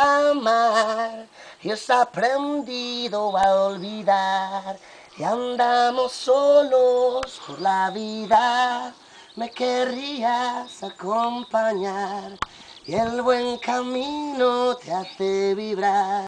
amar y has aprendido a olvidar y andamos solos por la vida. Me querrías acompañar y el buen camino te hace vibrar.